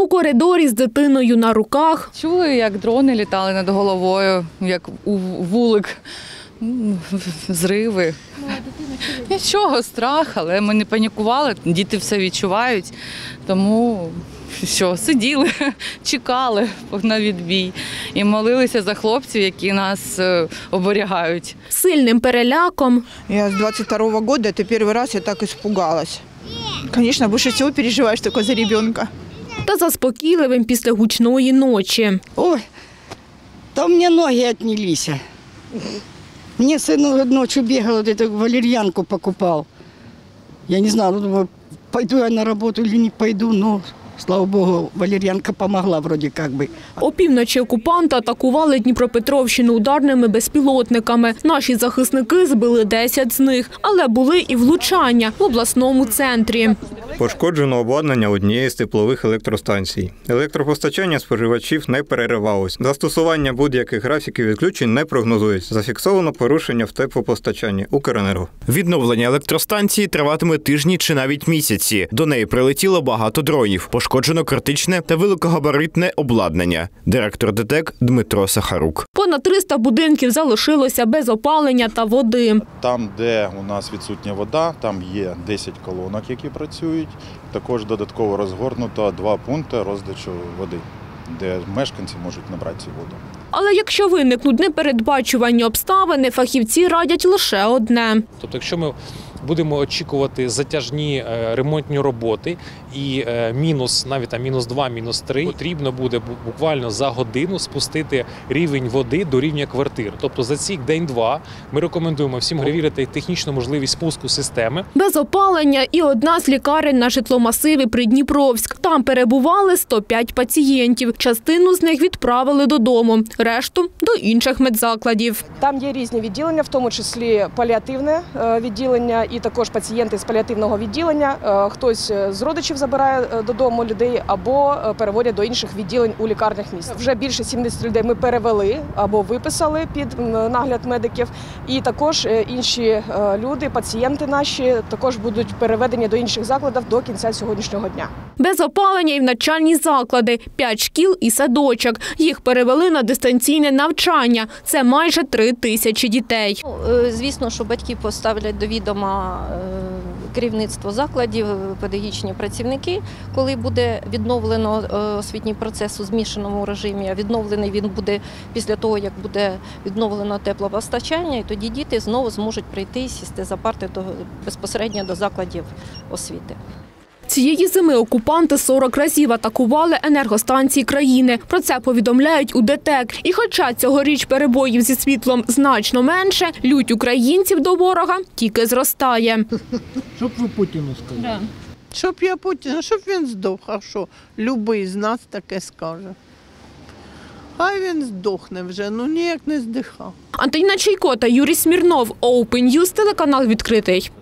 У коридорі з дитиною на руках. Чули, як дрони літали над головою, як у вулик, зриви. Нічого, страх, але ми не панікували, діти все відчувають, тому сиділи, чекали на відбій і молилися за хлопців, які нас оберігають. Сильним переляком. Я с 22-го года, это первый раз я так испугалась. Конечно, больше всего переживаешь только за ребенка. Та заспокійливим після гучної ночі. Ой, там мне ноги отнялись. Мне сын ночью бегал, вот эту валерьянку покупал. Я не знаю, думаю, пойду я на работу или не пойду, но, слава богу, валерьянка помогла вроде как бы. Опівночі окупанти атакували Дніпропетровщину ударними безпілотниками. Наші захисники збили 10 з них, але були і влучання в обласному центрі. Пошкоджено обладнання однієї з теплових електростанцій. Електропостачання споживачів не переривалось. Застосування будь-яких графіків відключень не прогнозується. Зафіксовано порушення в теплопостачанні Укренерго. Відновлення електростанції триватиме тижні чи навіть місяці. До неї прилетіло багато дронів. Пошкоджено критичне та великогабаритне обладнання. Директор ДТЕК Дмитро Сахарук. Понад 300 будинків залишилося без опалення та води. Там, де у нас відсутня вода, там є 10 колонок, які працюють. Також додатково розгорнуто 2 пункти роздачі води, де мешканці можуть набрати цю воду. Але якщо виникнуть непередбачувані обставини, фахівці радять лише одне. Тобто, якщо ми будемо очікувати затяжні ремонтні роботи і навіть мінус 2, мінус 3, потрібно буде буквально за годину спустити рівень води до рівня квартир. Тобто за ці день-два ми рекомендуємо всім перевірити технічну можливість спуску системи. Без опалення і одна з лікарень на житломасиві Придніпровськ. Там перебували 105 пацієнтів. Частину з них відправили додому, решту – до інших медзакладів. Там є різні відділення, в тому числі паліативне відділення і також пацієнти з паліативного відділення. Хтось з родичів забирає додому людей або переводять до інших відділень у лікарнях міста. Вже більше 70 людей ми перевели або виписали під нагляд медиків. І також інші люди, пацієнти наші, також будуть переведені до інших закладів до кінця сьогоднішнього дня. Без опалення і в навчальні заклади. 5 шкіл і садочок. Їх перевели на дистанційне навчання. Це майже 3000 дітей. Звісно, що батьки поставлять до відома керівництво закладів, педагогічні працівники, коли буде відновлено освітній процес у змішаному режимі, а відновлений він буде після того, як буде відновлено теплопостачання, і тоді діти знову зможуть прийти і сісти за парти безпосередньо до закладів освіти. Цієї зими окупанти 40 разів атакували енергостанції країни. Про це повідомляють у ДТЕК. І хоча цьогоріч перебоїв зі світлом значно менше, лють українців до ворога тільки зростає. Щоб ви Путіну сказали? Да. Щоб я Путіну, щоб він здох, а що? Любий з нас таке скаже. Хай він здохне вже, ніяк не здихав. Антоніна Чайко та Юрій Смірнов. Open News, телеканал «Відкритий».